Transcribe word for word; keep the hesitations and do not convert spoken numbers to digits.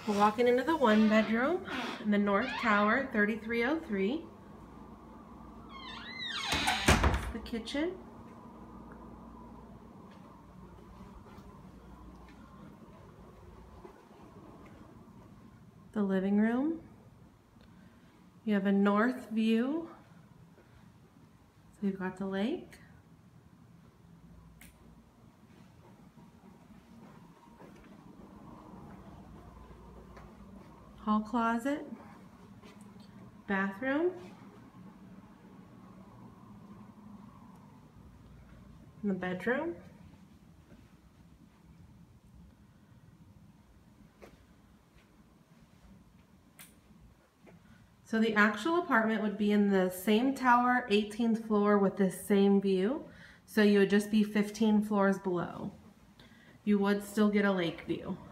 We're walking into the one bedroom in the North Tower, thirty-three oh three. The kitchen. The living room. You have a north view. So you've got the lake. Hall closet. Bathroom. And the bedroom. So the actual apartment would be in the same tower, eighteenth floor with this same view. So you would just be fifteen floors below. You would still get a lake view.